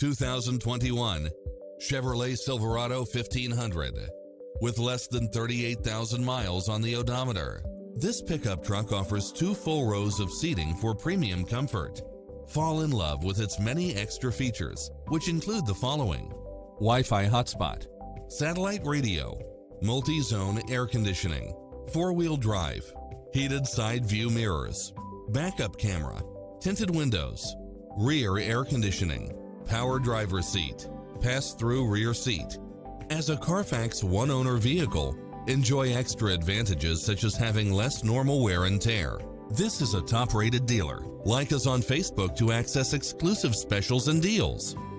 2021 Chevrolet Silverado 1500. With less than 38,000 miles on the odometer, this pickup truck offers 2 full rows of seating for premium comfort. Fall in love with its many extra features, which include the following: Wi-Fi hotspot, satellite radio, multi-zone air conditioning, 4-wheel drive, heated side view mirrors, backup camera, tinted windows, rear air conditioning, power driver's seat, pass-through rear seat. As a Carfax one-owner vehicle, enjoy extra advantages such as having less normal wear and tear. This is a top-rated dealer. Like us on Facebook to access exclusive specials and deals.